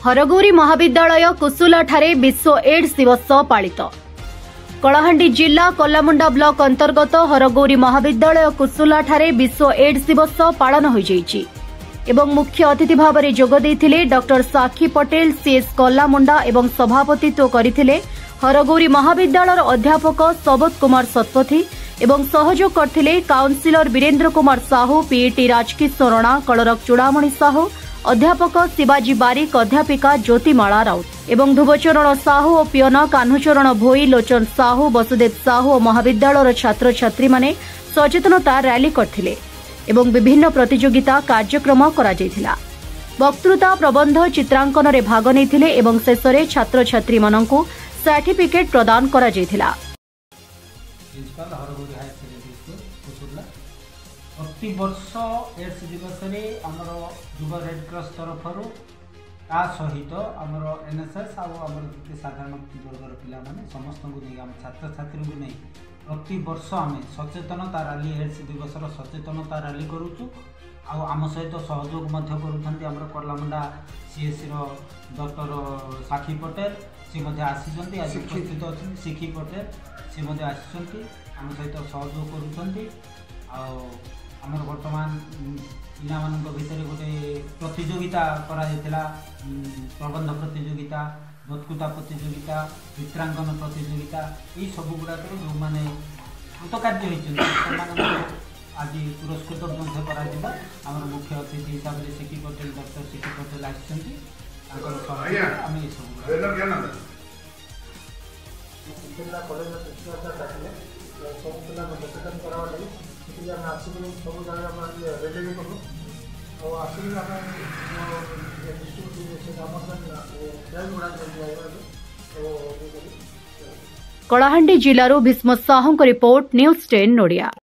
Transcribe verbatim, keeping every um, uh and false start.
हरगौरी महाविद्यालय कुसुला ठारे विश्व एड्स दिवस पालित। कलाहांडी जिला कोल्लामुंडा ब्लॉक अंतर्गत हरगौरी महाविद्यालय कुसुला ठारे विश्व एड्स दिवस पालन हो जाइछि एवं मुख्य अतिथि भाव में जोग देइथिले डॉक्टर साखी पटेल सीएस कोल्लामुंडा एवं सभापतित्व करथिले हरगौरी महाविद्यालय अध्यापक सबोध कुमार सतपथी एवं सहयोग करथिले councillor Virendra Kumar Sahu PET Rajkishore Rana clerk Chudamani Sahu अध्यापक शिवाजी बारिक अध्यापिका ज्योतिमाला राउत एवं ध्रुवचरण साहू और पियन कान्हुचरण भोई लोचन साहू वसुदेव साहू और महाविद्यालय छात्र छात्री माने सचेतनता रैली करथिले एवं विभिन्न प्रतियोगिता कार्यक्रम करा जायथिला। वक्तृता प्रबंध चित्रांकन रे भाग नैथिले एवं शेषरे छात्र छात्री माननकु सर्टिफिकेट प्रदान करा जायथिला। प्रति वर्ष एड्स दिवस में आमर युवा रेड क्रॉस तरफ ता सहित आमर एनएसएस आमर जिते साधारण वर्गर पिलाने समस्त को नहीं आम छात्र छात्री को नहीं प्रति वर्ष आम सचेतनता रैली एड्स दिवस सचेतनता रैली करुचु आम सहित सहयोग कर कोल्लामुंडा सीएससी डॉक्टर साखी पटेल सी आसी आज उपस्थित अच्छे शिखी पटेल सी आसी आम सहित सहयोग कर आमर बर्तमान पिला भितर गोटे प्रतियोगिता करा प्रबंध प्रतियोगिता बक्तृता प्रतियोगिता चित्रांकन प्रतियोगिता ये सब गुड़ाक जो मैंने कृतकार्य होती आज पुरस्कृत आम मुख्य अतिथि हिसाब से शिखी पटेल डॉक्टर शिखी पटेल आम सब जगह रेली भी करूँ और आसिक कलाहांडी जिलूर Bhishma Sahu report news ten नोडिया।